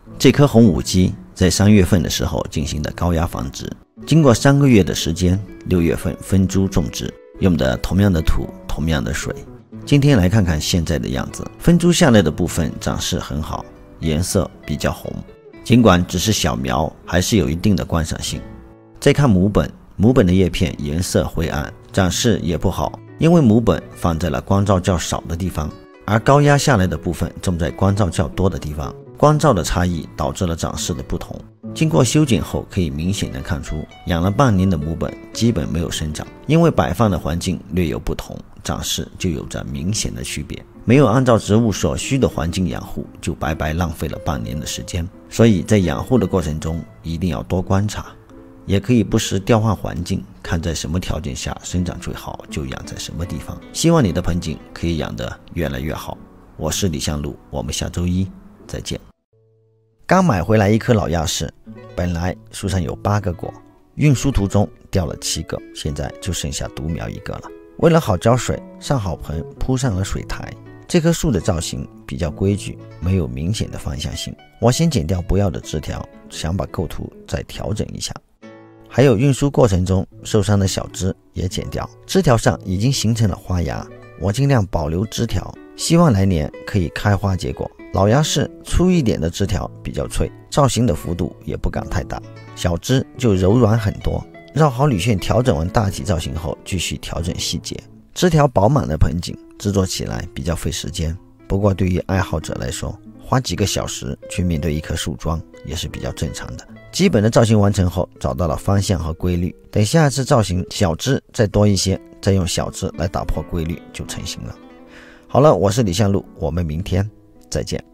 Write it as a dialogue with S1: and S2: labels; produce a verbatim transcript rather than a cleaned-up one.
S1: 这棵红五姬在三月份的时候进行的高压防治，经过三个月的时间，六月份分株种植，用的同样的土，同样的水。今天来看看现在的样子，分株下来的部分长势很好，颜色比较红，尽管只是小苗，还是有一定的观赏性。再看母本，母本的叶片颜色灰暗，长势也不好，因为母本放在了光照较少的地方，而高压下来的部分种在光照较多的地方，光照的差异导致了长势的不同。经过修剪后，可以明显的看出，养了半年的母本基本没有生长，因为摆放的环境略有不同，长势就有着明显的区别。没有按照植物所需的环境养护，就白白浪费了半年的时间。所以在养护的过程中，一定要多观察，也可以不时调换环境，看在什么条件下生长最好，就养在什么地方。希望你的盆景可以养得越来越好。我是李向路，我们下周一再见。刚买回来一棵老鸭柿，本来树上有八个果，运输途中掉了七个，现在就剩下独苗一个了。为了好浇水，上好盆铺上了水台。这棵树的造型比较规矩，没有明显的方向性。我先剪掉不要的枝条，想把构图再调整一下。还有运输过程中受伤的小枝也剪掉，枝条上已经形成了花芽，我尽量保留枝条，希望来年可以开花结果。老鸭柿粗一点的枝条比较脆，造型的幅度也不敢太大，小枝就柔软很多。绕好铝线调整完大体造型后，继续调整细节。枝条饱满的盆景制作起来比较费时间，不过对于爱好者来说，花几个小时去面对一棵树桩也是比较正常的。基本的造型完成后，找到了方向和规律，等下一次造型小枝再多一些，再用小枝来打破规律就成型了。好了，我是李向路，我们明天再见。